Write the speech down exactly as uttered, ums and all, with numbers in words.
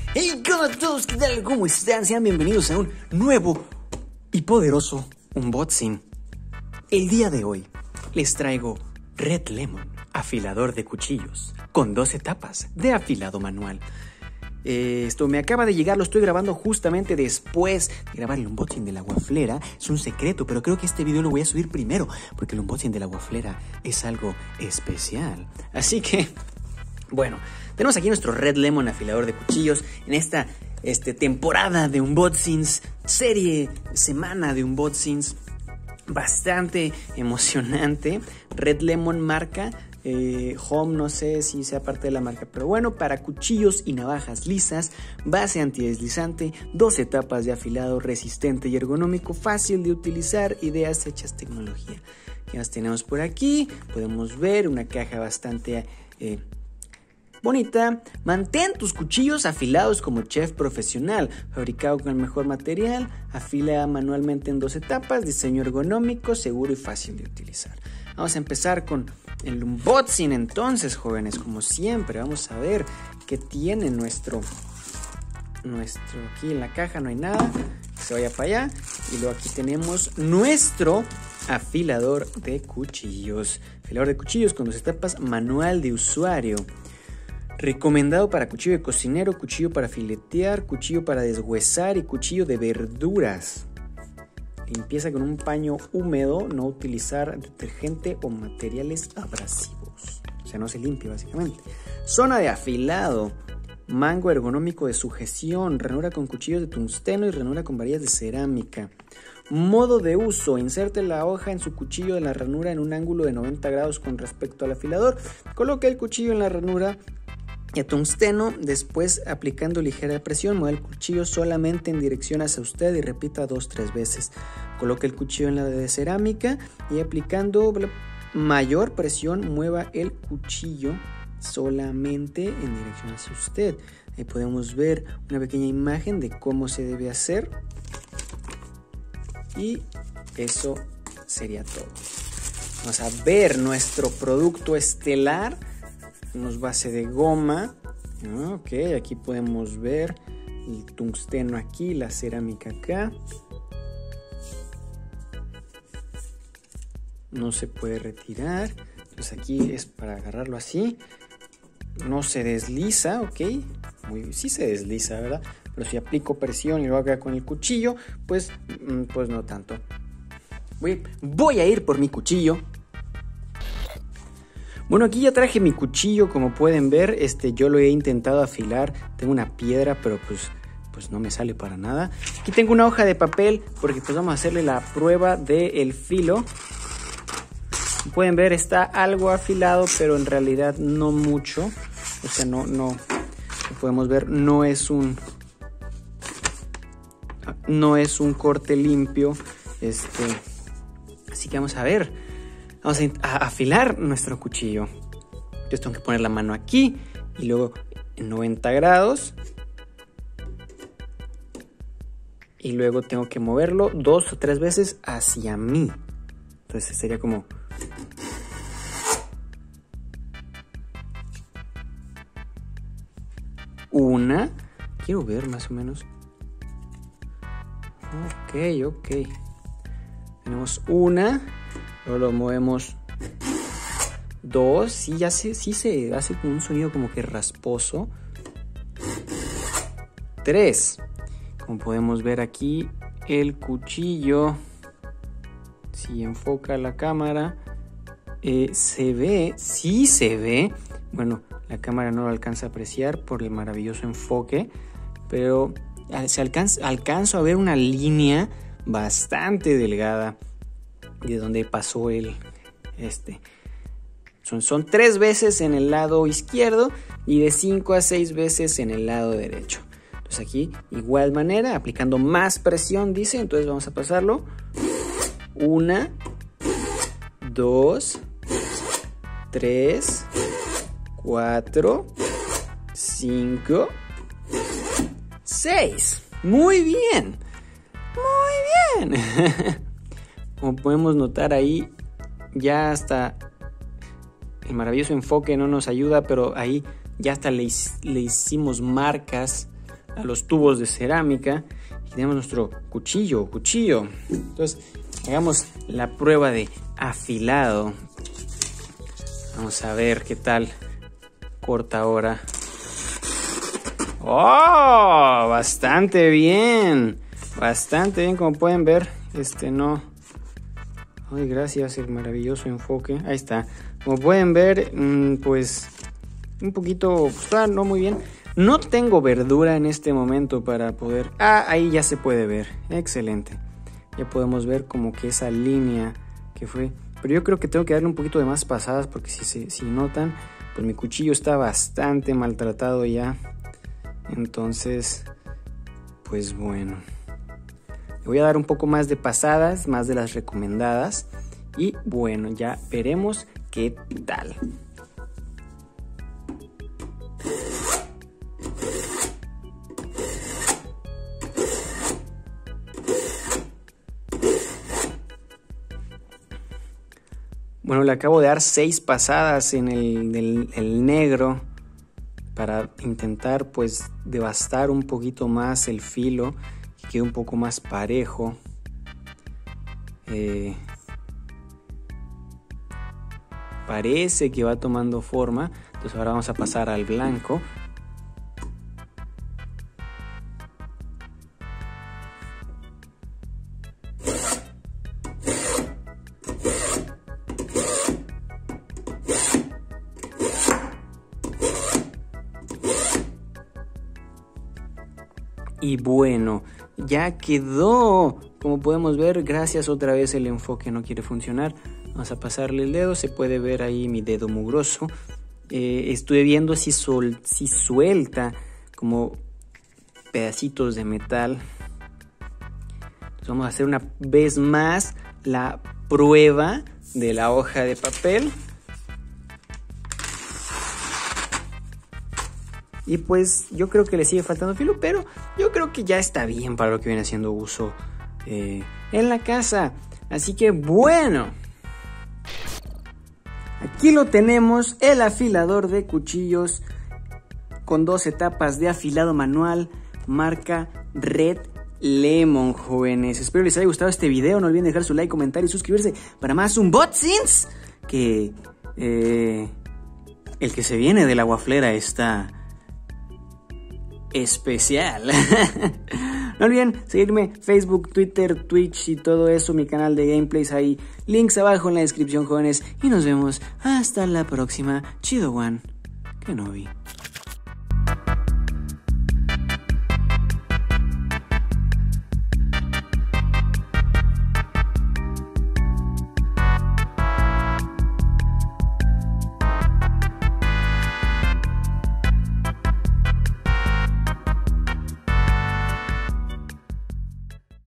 Hey, ¿qué onda a todos? ¿Qué tal? ¿Cómo están? Sean bienvenidos a un nuevo y poderoso unboxing. El día de hoy les traigo Red Lemon, afilador de cuchillos, con dos etapas de afilado manual. Eh, esto me acaba de llegar, lo estoy grabando justamente después de grabar el unboxing de la waflera. Es un secreto, pero creo que este video lo voy a subir primero, porque el unboxing de la waflera es algo especial. Así que, bueno, tenemos aquí nuestro Red Lemon afilador de cuchillos en esta este, temporada de unboxings, serie, semana de unboxings bastante emocionante. Red Lemon marca eh, Home, no sé si sea parte de la marca, pero bueno, para cuchillos y navajas lisas, base antideslizante, dos etapas de afilado resistente y ergonómico, fácil de utilizar, ideas hechas tecnología. ¿Qué más tenemos por aquí? Podemos ver una caja bastante eh, bonita. Mantén tus cuchillos afilados como chef profesional, fabricado con el mejor material, afila manualmente en dos etapas, diseño ergonómico, seguro y fácil de utilizar. Vamos a empezar con el unboxing entonces, jóvenes, como siempre. Vamos a ver qué tiene nuestro, nuestro, aquí en la caja no hay nada, que se vaya para allá. Y luego aquí tenemos nuestro afilador de cuchillos, afilador de cuchillos con dos etapas, manual de usuario. Recomendado para cuchillo de cocinero, cuchillo para filetear, cuchillo para deshuesar y cuchillo de verduras. Limpieza con un paño húmedo, no utilizar detergente o materiales abrasivos. O sea, no se limpia básicamente. Zona de afilado, mango ergonómico de sujeción, ranura con cuchillos de tungsteno y ranura con varillas de cerámica. Modo de uso, inserte la hoja en su cuchillo de la ranura en un ángulo de noventa grados con respecto al afilador. Coloque el cuchillo en la ranura y a tungsteno, después aplicando ligera presión, mueva el cuchillo solamente en dirección hacia usted y repita dos tres veces. Coloque el cuchillo en la de cerámica y aplicando mayor presión, mueva el cuchillo solamente en dirección hacia usted. Ahí podemos ver una pequeña imagen de cómo se debe hacer. Y eso sería todo. Vamos a ver nuestro producto estelar. Unos base de goma. Ok, aquí podemos ver el tungsteno aquí, la cerámica acá. No se puede retirar. Pues aquí es para agarrarlo así. No se desliza, ok. Muy, sí se desliza, ¿verdad? Pero si aplico presión y lo hago con el cuchillo, pues, pues no tanto. Voy, voy a ir por mi cuchillo. Bueno, aquí ya traje mi cuchillo, como pueden ver, este, yo lo he intentado afilar, tengo una piedra, pero pues, pues no me sale para nada. Aquí tengo una hoja de papel, porque pues vamos a hacerle la prueba del filo. Como pueden ver, está algo afilado, pero en realidad no mucho, o sea, no, no, como podemos ver, no es un, no es un corte limpio, este, así que vamos a ver. Vamos a afilar nuestro cuchillo. Entonces tengo que poner la mano aquí y luego en noventa grados. Y luego tengo que moverlo dos o tres veces hacia mí. Entonces sería como... Una. Quiero ver más o menos. Ok, ok. Tenemos una. Luego lo movemos dos. Sí, ya se, sí se hace como un sonido como que rasposo. Tres. Como podemos ver aquí, el cuchillo, si enfoca la cámara, eh, se ve, sí se ve. Bueno, la cámara no lo alcanza a apreciar por el maravilloso enfoque, pero se alcanza, alcanzo a ver una línea bastante delgada de donde pasó el este son, son tres veces en el lado izquierdo y de cinco a seis veces en el lado derecho. Entonces aquí igual manera, aplicando más presión, dice. Entonces vamos a pasarlo. Una, dos, tres, cuatro, cinco, seis. Muy bien, muy bien. Como podemos notar ahí, ya hasta el maravilloso enfoque no nos ayuda, pero ahí ya hasta le, le hicimos marcas a los tubos de cerámica. Y tenemos nuestro cuchillo, cuchillo. Entonces, hagamos la prueba de afilado. Vamos a ver qué tal corta ahora. ¡Oh! Bastante bien. Bastante bien, como pueden ver. Este no... Ay, gracias, el maravilloso enfoque. Ahí está. Como pueden ver, pues un poquito, pues, ah, no muy bien. No tengo verdura en este momento para poder... Ah, ahí ya se puede ver. Excelente. Ya podemos ver como que esa línea que fue... Pero yo creo que tengo que darle un poquito de más pasadas porque si, si, si notan, pues mi cuchillo está bastante maltratado ya. Entonces, pues bueno. Le voy a dar un poco más de pasadas, más de las recomendadas. Y bueno, ya veremos qué tal. Bueno, le acabo de dar seis pasadas en el, el, el negro para intentar pues devastar un poquito más el filo, que quede un poco más parejo. Eh, parece que va tomando forma, entonces ahora vamos a pasar al blanco. Y bueno, ya quedó. Como podemos ver, gracias otra vez el enfoque no quiere funcionar. Vamos a pasarle el dedo, se puede ver ahí mi dedo mugroso. Eh, estuve viendo si, sol, si suelta como pedacitos de metal. Entonces vamos a hacer una vez más la prueba de la hoja de papel. Y pues yo creo que le sigue faltando filo, pero yo creo que ya está bien para lo que viene haciendo uso eh, en la casa. Así que bueno, aquí lo tenemos, el afilador de cuchillos con dos etapas de afilado manual, marca Red Lemon, jóvenes. Espero les haya gustado este video, no olviden dejar su like, comentar y suscribirse para más unboxings. Que eh, el que se viene de la guaflera está especial. No olviden seguirme Facebook, Twitter, Twitch y todo eso, mi canal de gameplays, ahí links abajo en la descripción, jóvenes, y nos vemos hasta la próxima. Chido One Kenobi.